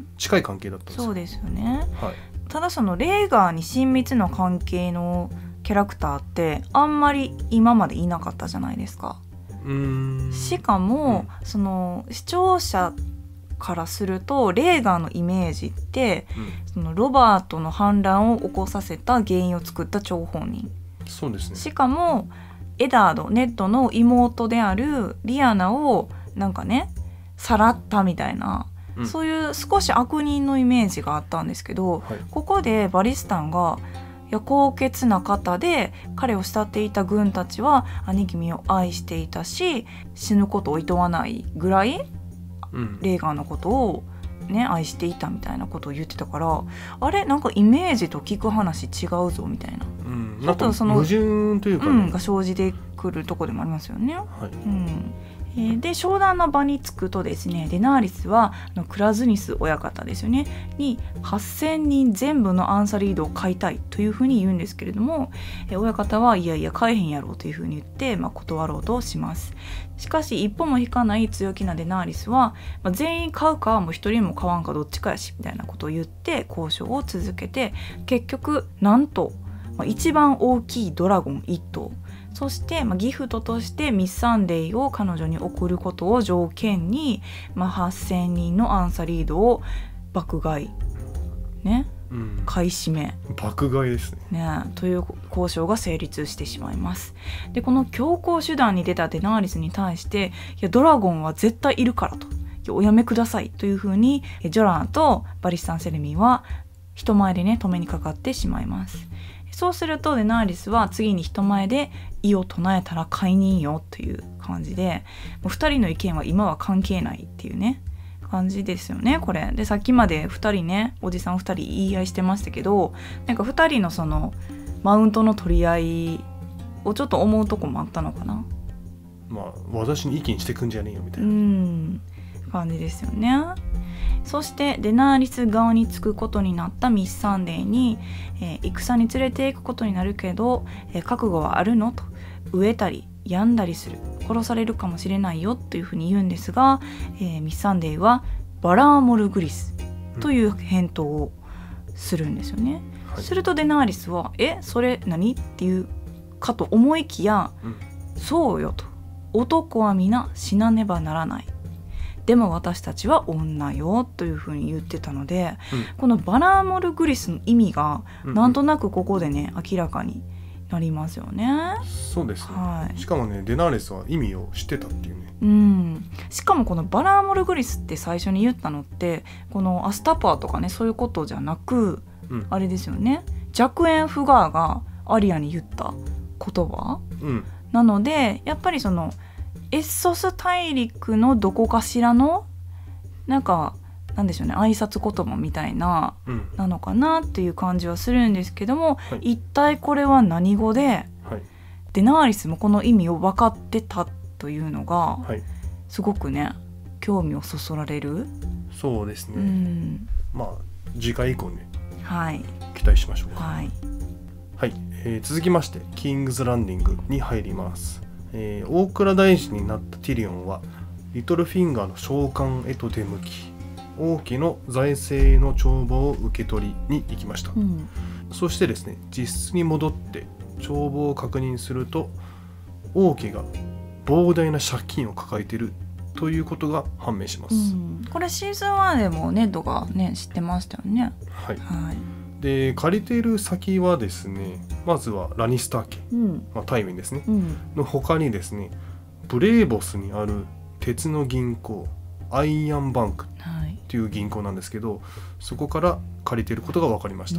近い関係だったんですよ。 そうですよね、 はい、 ただそのレイガーに親密な関係のキャラクターってあんまり今までいなかったじゃないですか。 うーん、 しかも、うん、その視聴者からするとレーガーのイメージって、うん、そのロバートの反乱を起こさせた原因を作った張本人。 そうですね。 しかもエダード、ネッドの妹であるリアナをなんかねさらったみたいな、うん、そういう少し悪人のイメージがあったんですけど、はい、ここでバリスタンがいや高潔な方で彼を慕っていた軍たちは兄君を愛していたし死ぬことを厭わないぐらい、うん、レーガーのことを、ね、愛していたみたいなことを言ってたから、あれなんかイメージと聞く話違うぞみたいな、 うん、なんか矛盾というか、ね、 うん、が生じてくるところでもありますよね。はい、うん、で商談の場に着くとですね、デナーリスはあのクラズニス親方ですよねにはっせんにん全部のアンサリードを買いたいというふうに言うんですけれども、え親方はいやいや買えへんやろうというふうに言って、まあ、断ろうとします。しかし一歩も引かない強気なデナーリスは、まあ、全員買うかもう一人も買わんかどっちかやしみたいなことを言って交渉を続けて、結局なんと、まあ、一番大きいドラゴンいっ頭、そして、まあ、ギフトとしてミッサンデイを彼女に送ることを条件に、まあ、はっせんにんのアンサリードを爆買い、ね、うん、買い占め爆買いですね、 ねという交渉が成立してしまいます。でこの強硬手段に出たデナーリスに対して、いやドラゴンは絶対いるからと、おやめくださいというふうにジョランとバリスタンセルミーは人前でね止めにかかってしまいます。そうするとデナーリスは次に人前で異を唱えたら解任よという感じで、もうふたりの意見は今は関係ないっていうね感じですよねこれで。さっきまでふたりねおじさんふたり言い合いしてましたけど、なんかふたりのそのマウントの取り合いをちょっと思うとこもあったのかな。 まあ私に意見してくんじゃねえよみたいなうん感じですよね。そしてデナーリス側につくことになったミッサンデーに、えー、戦に連れていくことになるけど、えー、覚悟はあるのと、飢えたり病んだりする、殺されるかもしれないよというふうに言うんですが、えー、ミッサンデーはバラーモルグリスという返答をするんですよね、うんはい、するとデナーリスはえそれ何っていうかと思いきや、うん、そうよと、男は皆死なねばならない、 でも私たちは女よというふうに言ってたので、 うん、 このバラモルグリスの意味がなんとなくここでね明らかになりますよね。 そうですね、 はい、 しかもねデナーレスは意味を知ってたっていうね、 うん、しかもこのバラモルグリスって最初に言ったのってこのアスタパーとかねそういうことじゃなく、うん、あれですよね、ジャクエン・フガーがアリアに言った言葉、 うん、 なのでやっぱりそのエッソス大陸のどこかしらのなんかなんでしょうね挨拶言葉みたいな、 うん、 なのかなっていう感じはするんですけども、 はい、 一体これは何語で、 はい、 デナーリスもこの意味を分かってたというのが、 はい、 すごくね興味をそそられる。 そうですね、 うん、 まあ次回以降ね、 はい、 期待しましょうか。 はい、 はい、えー、続きましてキングズランディングに入ります。えー、大蔵大臣になったティリオンはリトルフィンガーの召喚へと出向き王家の財政の帳簿を受け取りに行きました、 うん、 そしてですね実質に戻って帳簿を確認すると王家が膨大な借金を抱えているということが判明します、うん、 これシーズンワンでもネッドがね知ってましたよね。 はい、 はい、 で借りている先はですねまずはラニスター家、 うん、 まあ、タイウィンですね、 うん、 の他にですねブレーボスにある鉄の銀行アイアンバンクっていう銀行なんですけど、はい、そこから借りていることが分かりました。 うん、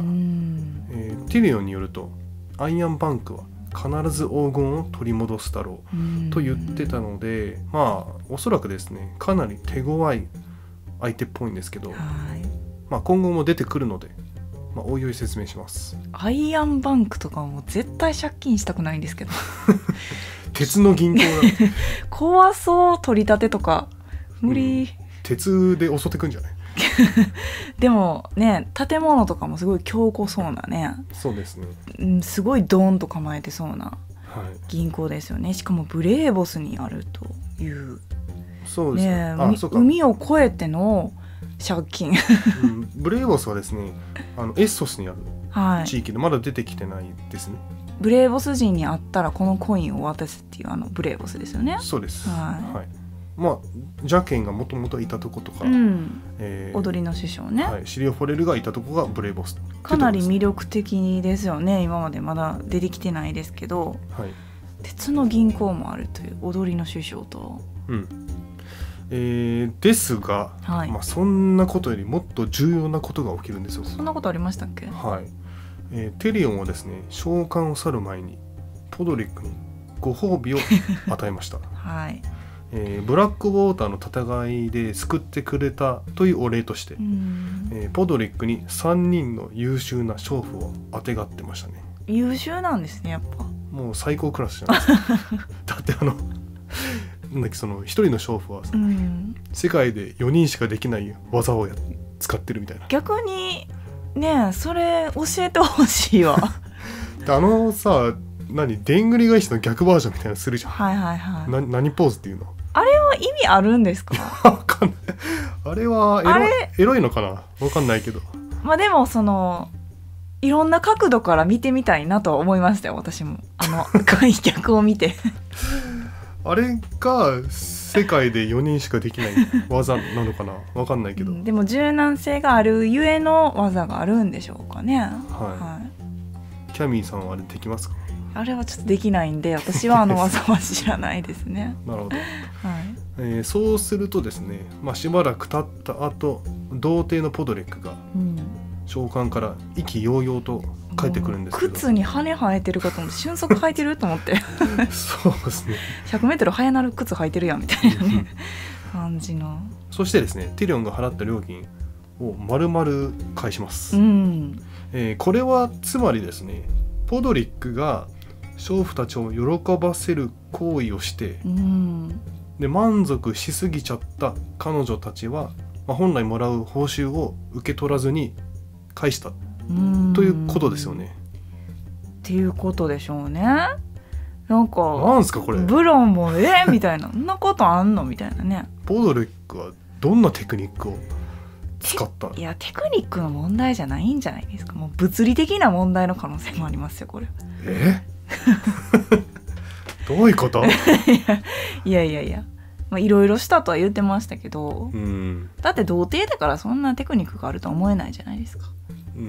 えー、ティリオンによるとアイアンバンクは必ず黄金を取り戻すだろうと言ってたので、まあおそらくですねかなり手強い相手っぽいんですけど、 はい、 まあ、今後も出てくるので、まあ、おいおい説明します。 アイアンバンクとかも絶対借金したくないんですけど鉄の銀行だ怖そう、取り立てとか無理、 うん、鉄で襲ってくんじゃないでもね建物とかもすごい強固そうなね、 そうですね、 うん、すごいドーンと構えてそうな銀行ですよね、はい、しかもブレーボスにあるという、 そうですね、 ね、あそうか海を越えての借金、 うん、ブレーボスはですねあのエッソスにある地域でまだ出てきてないですね、はい、 ブレーボス人に会ったらこのコインを渡すっていうあのブレーボスですよね。 そうです、 はいはい、まあジャケンがもともといたとことか、 うんえー、 踊りの師匠ね、 はい、シリオ・フォレルがいたとこがブレーボス、 かなり魅力的ですよね。今までまだ出てきてないですけど、 はい、 鉄の銀行もあるという踊りの師匠と、 うんえー、ですが、 はい、 まあ、そんなことよりもっと重要なことが起きるんですよ。 そんなことありましたっけ？ はい、えー、テリオンはですね召喚を去る前にポドリックにご褒美を与えました、 はいえー、ブラックウォーターの戦いで救ってくれたというお礼として、えー、ポドリックにさんにんの優秀な娼婦をあてがってましたね。 優秀なんですねやっぱ。 もう最高クラスじゃないですかだってあのなんだっけその一人の娼婦は、うん、世界でよにんしかできない技をや使ってるみたいな。 逆にねそれ教えてほしいわあのさ何でんぐり返しの逆バージョンみたいなのするじゃん。 はいはいはい。 な何ポーズっていうの？ あれは意味あるんですか？ わかんない。あれはエロ、あれエロいのかな？わかんないけど。 まあでもそのいろんな角度から見てみたいなとは思いましたよ私も。あの開脚を見てあれが世界でよにんしかできない技なのかな？わかんないけど、 うん、でも柔軟性があるゆえの技があるんでしょうかね。はい、 はい、キャミーさんはあれできますか？ あれはちょっとできないんで私はあの技は知らないですねなるほど、 はいえー、そうするとですね、まあ、しばらく経った後童貞のポドリックが召喚から意気揚々と帰ってくるんですけど、 靴に羽生えてるかと思って瞬足履いてると思ってそうですねひゃくメートル速なる靴履いてるやんみたいなね感じの。 そしてですねティリオンが払った料金を丸々返します、 うんえー、これはつまりですねポドリックが娼婦たちを喜ばせる行為をして、 うん、 で満足しすぎちゃった彼女たちは、まあ、本来もらう報酬を受け取らずに返したということですよね。 っていうことでしょうね。なんかなんすかこれブロンもえー、みたいなそんなことあんのみたいなね。 ポドリックはどんなテクニックを使った？ いやテクニックの問題じゃないんじゃないですか。もう物理的な問題の可能性もありますよこれ。 えどういうこと？ いやいやいやいろいろしたとは言ってましたけど、 うん、 だって童貞だからそんなテクニックがあるとは思えないじゃないですか。 うん、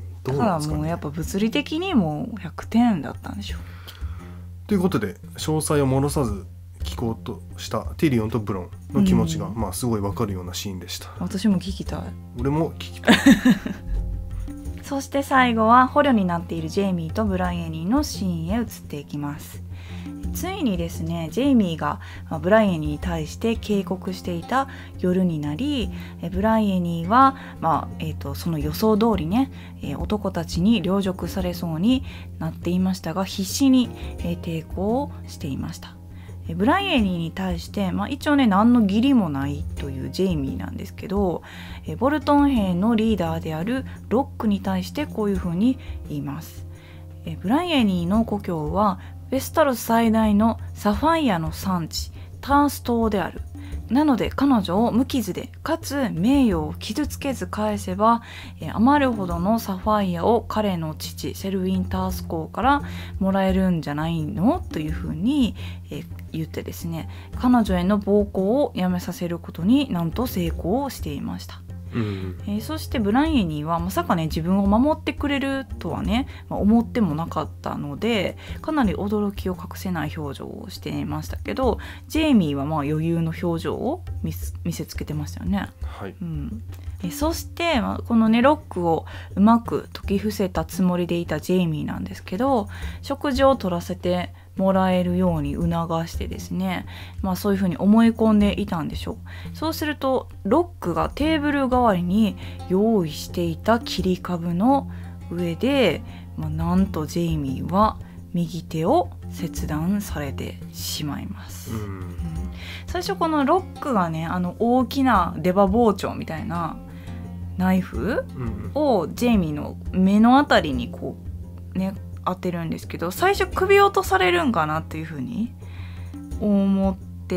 どうなんですかね。だからもうやっぱ物理的にもひゃくてんだったんでしょう。 ということで詳細を戻さず聞こうとしたティリオンとブロンの気持ちが、うん、まあすごい分かるようなシーンでした。 私も聞きたい。 俺も聞きたい。 そして最後は捕虜になっているジェイミーとブライエニーのシーンへ移っていきます。ついにですね、ジェイミーがブライエニーに対して警告していた夜になり、ブライエニーは、まあえー、とその予想通りね、男たちに陵辱されそうになっていましたが、必死に抵抗をしていました。ブライエニーに対して、まあ、一応ね何の義理もないというジェイミーなんですけど、ボルトン兵のリーダーであるロックに対してこういうふうに言います。ブライエニーの故郷はベスタロス最大のサファイアの産地タース島である。なので彼女を無傷でかつ名誉を傷つけず返せば、余るほどのサファイアを彼の父セルウィン・タース公からもらえるんじゃないのというふうに言ってですね、彼女への暴行をやめさせることになんと成功していました。 うんえー、そしてブライエニーはまさかね自分を守ってくれるとはね、まあ、思ってもなかったので、かなり驚きを隠せない表情をしていましたけど、ジェイミーはまあ余裕の表情を 見, 見せつけてましたよね。 はい。 うん、えそして、まあ、このねロックをうまく解き伏せたつもりでいたジェイミーなんですけど、食事を取らせてもらえるように促してですね、まあそういうふうに思い込んでいたんでしょう。そうするとロックがテーブル代わりに用意していた切り株の上で、まあ、なんとジェイミーは右手を切断されてしまいます。 うんうん、最初このロックがねあの大きな出刃包丁みたいなナイフをジェイミーの目のあたりにこうね当てるんですけど、最初首落とされるんかなっていう風に思って、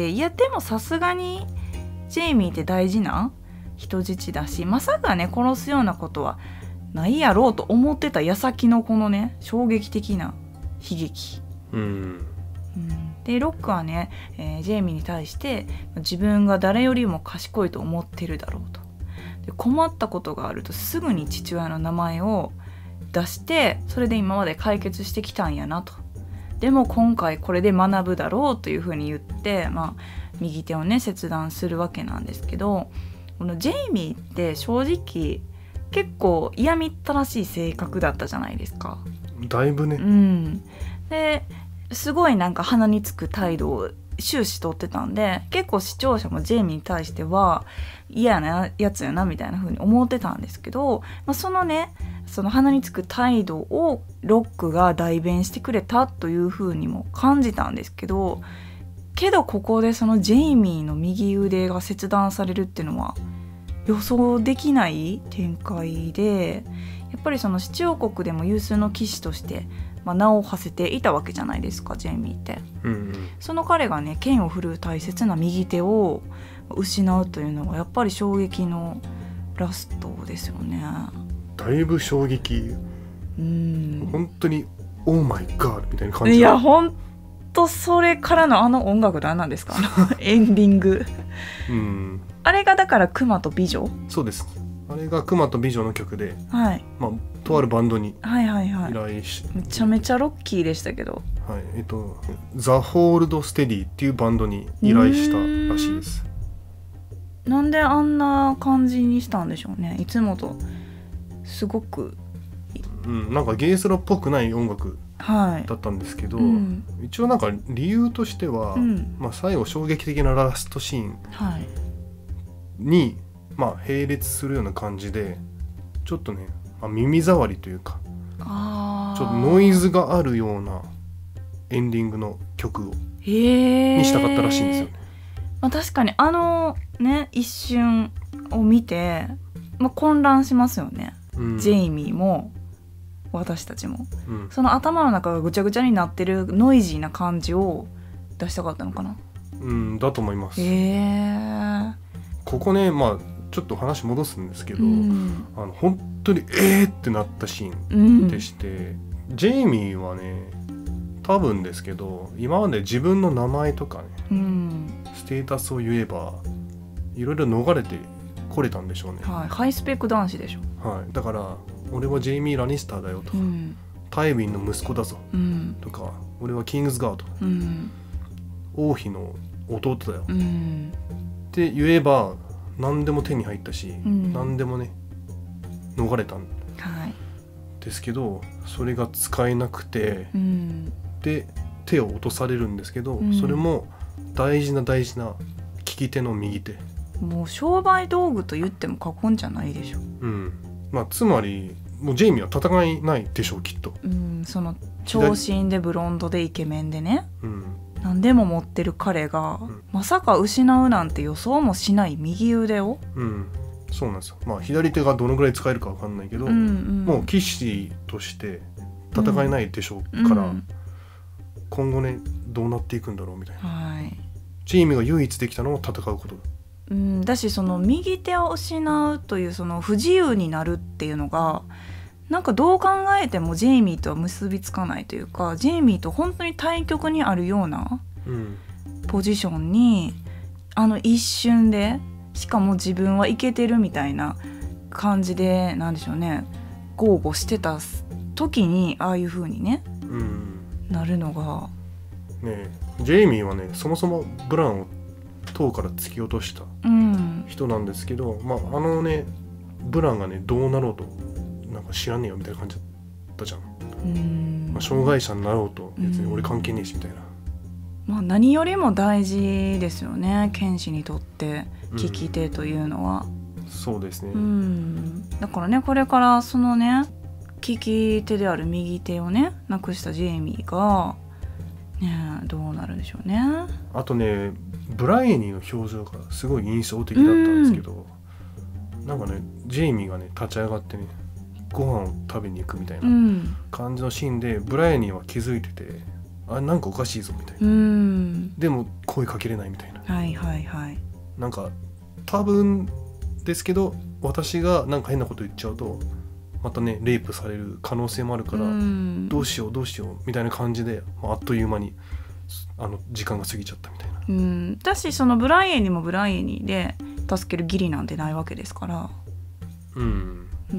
いやでもさすがにジェイミーって大事な人質だし、まさかね殺すようなことはないやろうと思ってた矢先のこのね衝撃的な悲劇、 うんうん、 でロックはね、えー、ジェイミーに対して自分が誰よりも賢いと思ってるだろうと、で困ったことがあるとすぐに父親の名前を出して、それで今まで解決してきたんやなと、でも今回これで学ぶだろうというふうに言って、まあ、右手をね切断するわけなんですけど、このジェイミーって正直結構嫌みったらしい性格だったじゃないですか。 だいぶね、 うん、ですごいなんか鼻につく態度を終始取ってたんで、結構視聴者もジェイミーに対しては嫌なやつやなみたいな風に思ってたんですけど、まあ、そのねその鼻につく態度をロックが代弁してくれたという風にも感じたんですけど、けどここでそのジェイミーの右腕が切断されるっていうのは予想できない展開で、やっぱりその七王国でも有数の騎士としてまあ、名を馳せていたわけじゃないですかジェイミーって、 うんうん、 その彼がね剣を振るう大切な右手を失うというのはやっぱり衝撃のラストですよね。 だいぶ衝撃、うん、本当にオーマイガーみたいな感じ。 いや本当それからのあの音楽何なんですかエンディング、うん、あれがだからクマと美女。 そうです、あれがクマと美女の曲で、 はいまあ、とあるバンドに依頼し、 はいはいはい、めちゃめちゃロッキーでしたけど、 はいえっと、ザ・ホールド・ステディっていうバンドに依頼したらしいです。 なんであんな感じにしたんでしょうね。いつもとすごく、 うん、なんかゲイソロっぽくない音楽だったんですけど、はいうん、一応なんか理由としては、うんまあ、最後衝撃的なラストシーンに、はいまあ、並列するような感じでちょっとね、まあ、耳障りというかあちょっとノイズがあるようなエンディングの曲をにしたかったらしいんですよね。 まあ、確かにあのね一瞬を見て、まあ、混乱しますよね、うん、ジェイミーも私たちも、うん、その頭の中がぐちゃぐちゃになってるノイジーな感じを出したかったのかな。 うんだと思います。 へーここねまあちょっと話戻すんですけど、うん、あの本当にえーってなったシーンでして、うん、ジェイミーはね多分ですけど今まで自分の名前とかね、うん、スステータスを言えばいろいろ逃れてこれたんでしょうね、 はい、ハイスペック男子でしょ、 はい、だから俺はジェイミー・ラニスターだよとか、うん、タイウィンの息子だぞ、うん、とか俺はキングズガード、うん、王妃の弟だよ、うん、って言えば何でも手に入ったし、うん、何でもね逃れたんですけど、はい、それが使えなくて、うん、で手を落とされるんですけど、うん、それも大事な大事な利き手の右手、 もう商売道具と言っても過言じゃないでしょ、 うん、まあつまりもうジェイミーは戦えないでしょうきっと、 うん、その長身でブロンドでイケメンでね、うん、何でも持ってる彼が、うん、まさか失うなんて予想もしない右腕を、 うん、そうなんですよ。まあ左手がどのぐらい使えるか分かんないけど、うんうん、もう騎士として戦えないでしょうから、うん、今後ねどうなっていくんだろうみたいな、はい、ジェイミーが唯一できたのは戦うことだ、 うん、だしその右手を失うというその不自由になるっていうのがなんかどう考えてもジェイミーとは結びつかないというか、ジェイミーと本当に対極にあるようなポジションに、うん、あの一瞬でしかも自分はイケてるみたいな感じでなんでしょうね豪語してた時にああいう風にね、うん、なるのがねえジェイミーはねそもそもブランを塔から突き落とした人なんですけど、うん、まああのねブランがねどうなろうとなんか知らねえよみたいな感じだったじゃん、うんまあ、障害者になろうと別に俺関係ねえしみたいな、 まあ、何よりも大事ですよね剣士にとって利き手というのは、 うん、そうですね、 うん、だからねこれからそのね利き手である右手をねなくしたジェイミーがねどうなるんでしょうね。 あとねブライエニーの表情がすごい印象的だったんですけど、うん、なんかねジェイミーがね立ち上がってねご飯を食べに行くみたいな感じのシーンで、うん、ブライエニーは気づいててあなんかおかしいぞみたいな、うん、でも声かけれないみたいな、 はいはいはい、 なんか多分ですけど私がなんか変なこと言っちゃうとまたねレイプされる可能性もあるから、うん、どうしようどうしようみたいな感じで、まあ、あっという間にあの時間が過ぎちゃったみたいな、 うん、だしそのブライエニーもブライエニーで助ける義理なんてないわけですから、うんうん、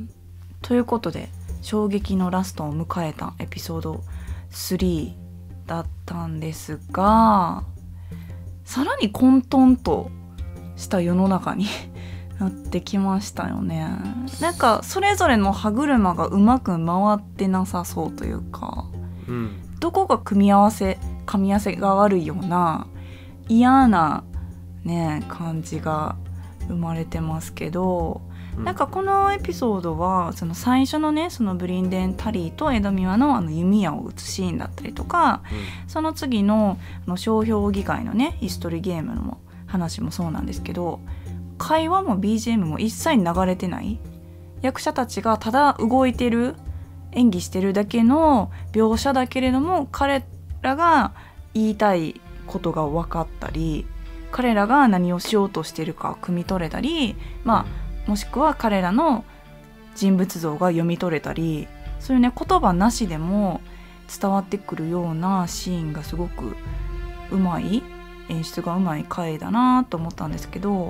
ということで衝撃のラストを迎えたエピソードスリーだったんですが、さらに混沌とした世の中になってきましたよね。なんかそれぞれの歯車がうまく回ってなさそうというか、うん、どこが組み合わせ噛み合わせが悪いような嫌なね感じが生まれてますけど、うん、なんかこのエピソードはその最初のねそのブリンデン・タリーとエドミワのあの弓矢を撃つシーンだったりとか、うん、その次のあの商標議会のねヒストリーゲームの話もそうなんですけど、会話も ビージーエム も一切流れてない、役者たちがただ動いてる演技してるだけの描写だけれども彼らが言いたいことが分かったり彼らが何をしようとしてるか汲み取れたり、まあ、もしくは彼らの人物像が読み取れたり、そういうね言葉なしでも伝わってくるようなシーンがすごくうまい演出がうまい回だなと思ったんですけど、うんうん、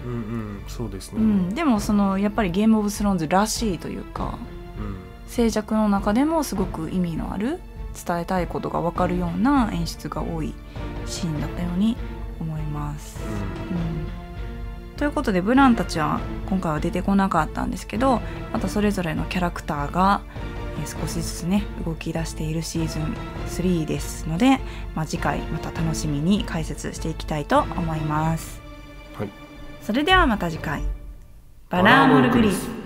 そうですね、 うん、でもそのやっぱりゲームオブスローンズらしいというか、うん、静寂の中でもすごく意味のある伝えたいことが分かるような演出が多いシーンだったように思います、うんうん、ということでブランたちは今回は出てこなかったんですけど、またそれぞれのキャラクターが少しずつね動き出しているシーズンスリーですので、まあ、次回また楽しみに解説していきたいと思います、はい、それではまた次回バラーモルグリス